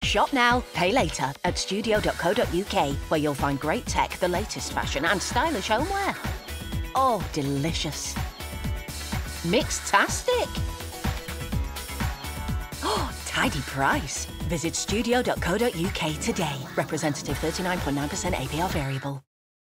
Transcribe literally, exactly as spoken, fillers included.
Shop now, pay later at studio dot co dot U K, where you'll find great tech, the latest fashion and stylish homeware. Oh, delicious. Mixtastic. Oh, tidy price. Visit studio dot co dot U K today. Representative thirty-nine point nine percent A P R variable.